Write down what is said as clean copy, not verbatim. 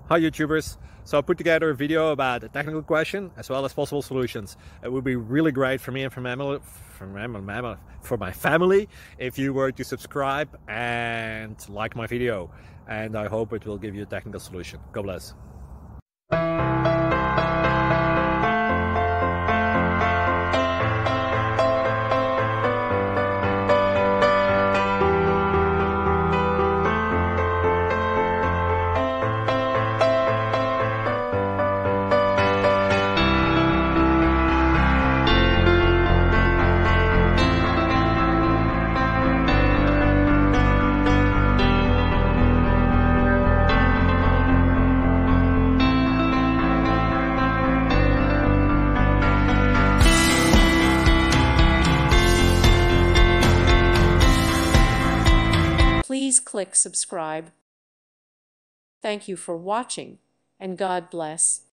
Hi YouTubers! So I put together a video about a technical question as well as possible solutions. It would be really great for me and for my family if you were to subscribe and like my video, and I hope it will give you a technical solution. God bless. Please click subscribe. Thank you for watching, and God bless.